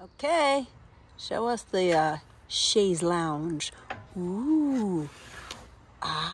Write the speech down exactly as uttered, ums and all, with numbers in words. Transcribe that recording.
Okay, show us the uh, chaise lounge. Ooh. Ah.